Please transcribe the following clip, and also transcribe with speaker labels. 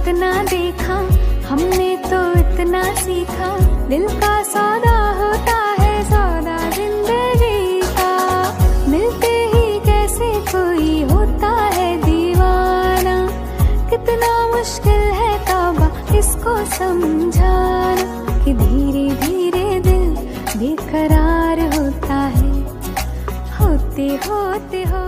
Speaker 1: इतना देखा, हमने तो इतना सीखा। दिल का सौदा होता है सौदा जिंदगी का, मिलते ही कैसे कोई होता है दीवाना। कितना मुश्किल है तौबा इसको समझाना, कि धीरे धीरे दिल बेकरार होता है, होते होते हो